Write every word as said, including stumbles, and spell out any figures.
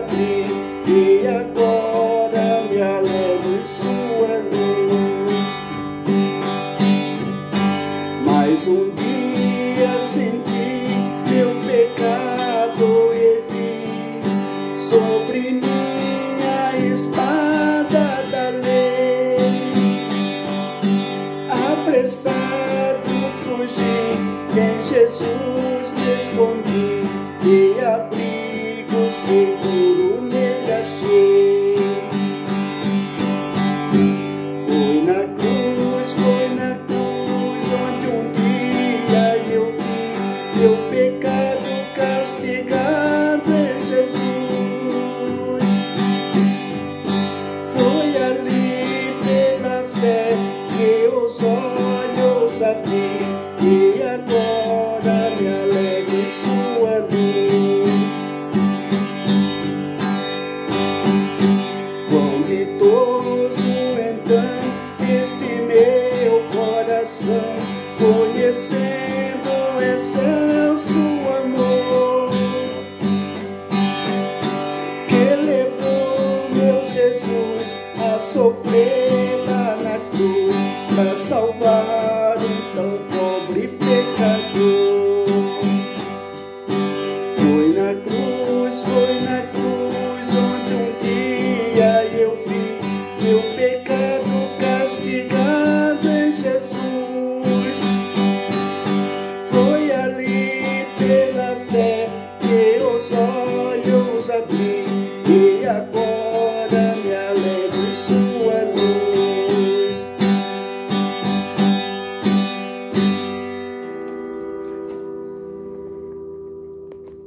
abri e agora me alegro em sua luz. Mais um dia senti meu pecado e vi sobre minha espada da lei. Apressado fugi, em Jesus me escondi e abrigo seguro nele achei. Foi na cruz, foi na cruz onde um dia eu vi meu pecado castigado em Jesus. Foi ali pela fé que os olhos abri e agora me alegro em sua luz. Quão ditoso então este meu coração, conhecendo excelso amor, que levou meu Jesus a sofrer lá na cruz para salvar um tão pobre pecador. Foi na cruz, foi na cruz onde um dia eu vi meu pecado castigado em Jesus. Foi ali pela fé que os olhos abri e agora